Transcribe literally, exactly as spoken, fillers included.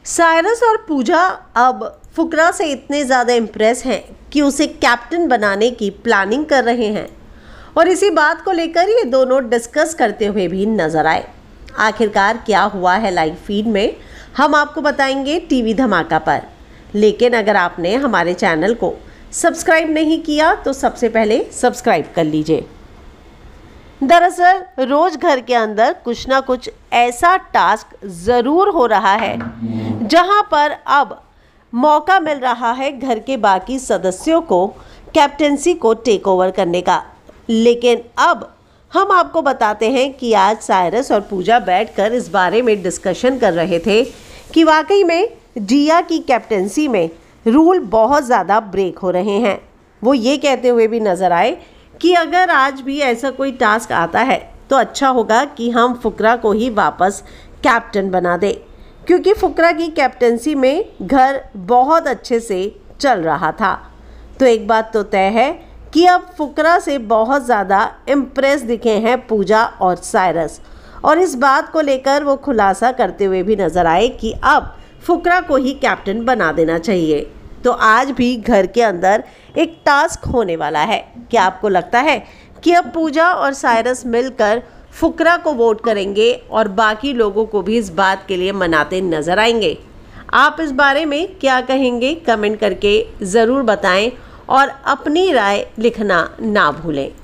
Cyrus और पूजा अब फुकरा से इतने ज़्यादा इम्प्रेस हैं कि उसे कैप्टन बनाने की प्लानिंग कर रहे हैं और इसी बात को लेकर ये दोनों डिस्कस करते हुए भी नजर आए। आखिरकार क्या हुआ है लाइव फीड में, हम आपको बताएंगे टीवी धमाका पर। लेकिन अगर आपने हमारे चैनल को सब्सक्राइब नहीं किया तो सबसे पहले सब्सक्राइब कर लीजिए। दरअसल रोज घर के अंदर कुछ ना कुछ ऐसा टास्क ज़रूर हो रहा है जहां पर अब मौका मिल रहा है घर के बाकी सदस्यों को कैप्टेंसी को टेक ओवर करने का। लेकिन अब हम आपको बताते हैं कि आज साइरस और पूजा बैठकर इस बारे में डिस्कशन कर रहे थे कि वाकई में जिया की कैप्टेंसी में रूल बहुत ज़्यादा ब्रेक हो रहे हैं। वो ये कहते हुए भी नज़र आए कि अगर आज भी ऐसा कोई टास्क आता है तो अच्छा होगा कि हम फुकरा को ही वापस कैप्टन बना दें, क्योंकि फुकरा की कैप्टेंसी में घर बहुत अच्छे से चल रहा था। तो एक बात तो तय है कि अब फुकरा से बहुत ज़्यादा इम्प्रेस दिखे हैं पूजा और साइरस, और इस बात को लेकर वो खुलासा करते हुए भी नज़र आए कि अब फुकरा को ही कैप्टन बना देना चाहिए। तो आज भी घर के अंदर एक टास्क होने वाला है। क्या आपको लगता है कि अब पूजा और साइरस मिलकर फुकरा को वोट करेंगे और बाकी लोगों को भी इस बात के लिए मनाते नजर आएंगे? आप इस बारे में क्या कहेंगे, कमेंट करके ज़रूर बताएं और अपनी राय लिखना ना भूलें।